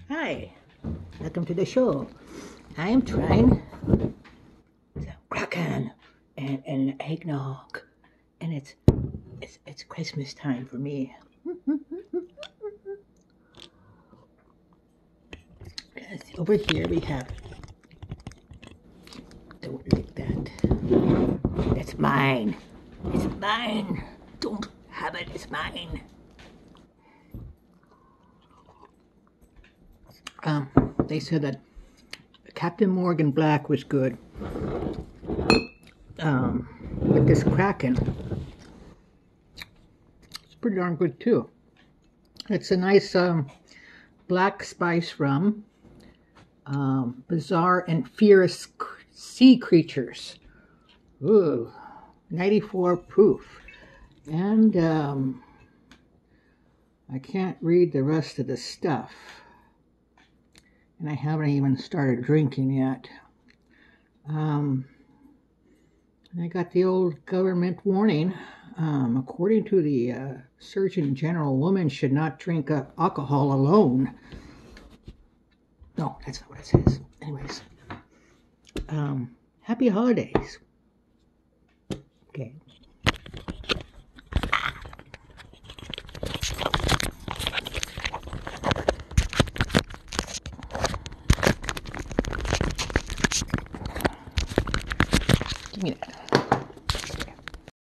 Hi, welcome to the show. I am trying the Kraken and eggnog, and it's Christmas time for me. Yes, over here we have. Don't lick that. It's mine. It's mine. Don't have it. It's mine. They said that Captain Morgan Black was good. But this Kraken, it's pretty darn good too. It's a nice black spice rum, bizarre and fierce sea creatures. Ooh, 94 proof. And I can't read the rest of the stuff. And I haven't even started drinking yet. I got the old government warning. According to the Surgeon General, women should not drink alcohol alone. No, that's not what it says. Anyways, happy holidays. Okay.